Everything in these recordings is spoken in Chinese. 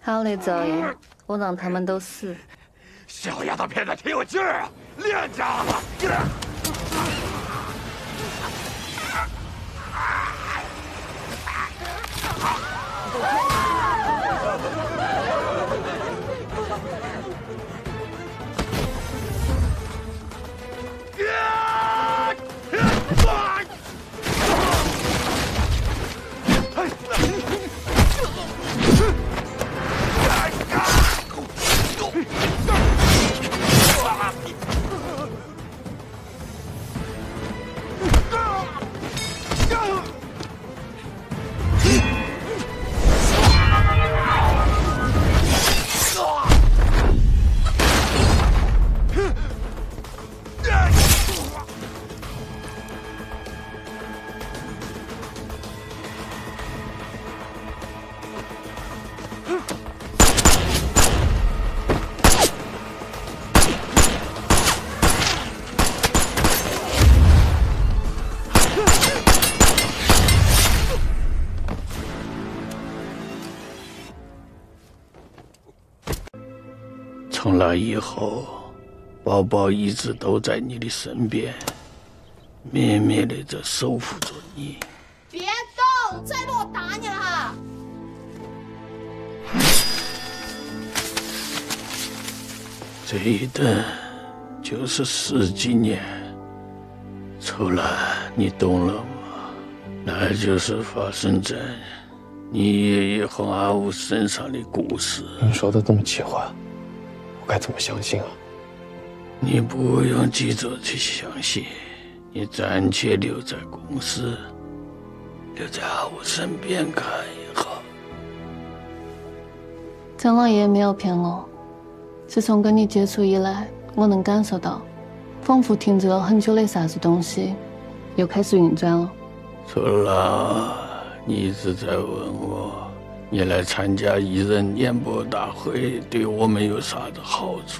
好嘞，赵爷，我让他们都死。 小丫头片子挺有劲儿啊，练家伙！ 从那以后，宝宝一直都在你的身边，绵绵的在守护着你。 别动，再动我打你了哈！ 这一等就是10几年。秋兰，你懂了吗？那就是发生在你爷爷和阿武身上的故事。 您说的这么奇幻，我该怎么相信啊？ 你不用急着去相信，你暂且留在公司，留在阿武身边看也好。 张老爷没有骗我，自从跟你接触以来，我能感受到，仿佛停滞了很久的啥子东西，又开始运转了。 楚郎，你一直在问我，你来参加艺人联播大会对我们有啥子好处？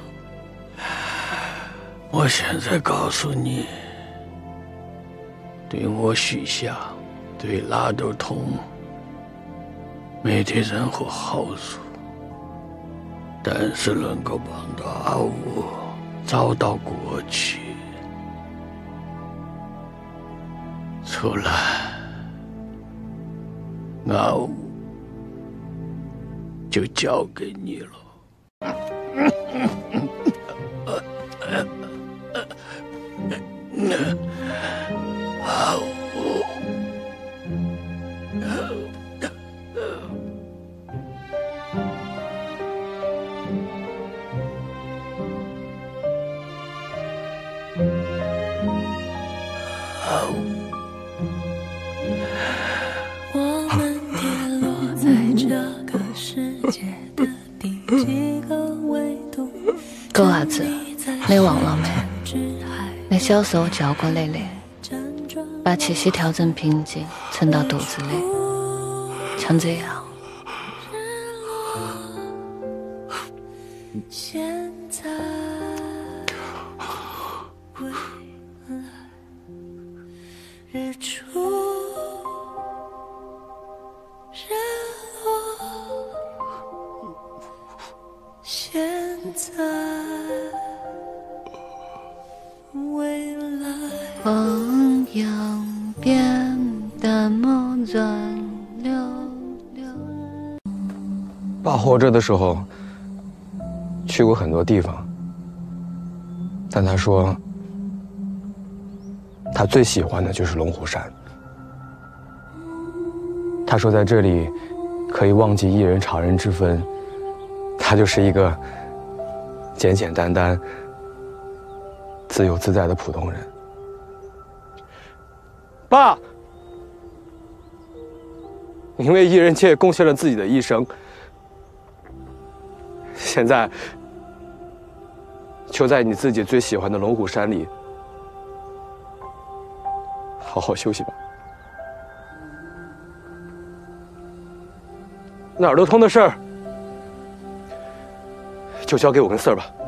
我现在告诉你，对我许下，对拉豆通没得任何好处，但是能够帮到阿武找到过去。楚兰，阿武就交给你了。阿武，阿武。 我们跌落在这个世界的第几个维度？ 狗伢子，你忘了没？你小时候教过蕾蕾，把气息调整平静，沉到肚子里，像这样。 现在，未来，日出，日落，现在，未来。 汪洋变淡漠转流流。 爸活着的时候，去过很多地方，但他说，他最喜欢的就是龙虎山。他说在这里可以忘记一人常人之分，他就是一个简简单单、自由自在的普通人。爸，您为艺人界贡献了自己的一生，现在就在你自己最喜欢的龙虎山里好好休息吧。哪儿都通的事儿，就交给我跟四儿吧。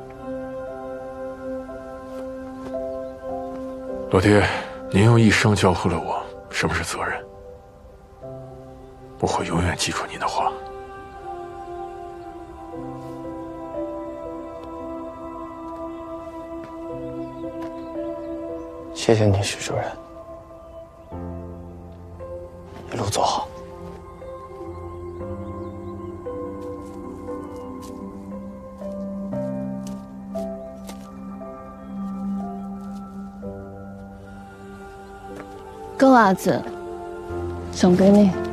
老爹，您用一生教会了我什么是责任，我会永远记住您的话。 谢谢你，徐主任，一路走好。 狗娃子，送给你。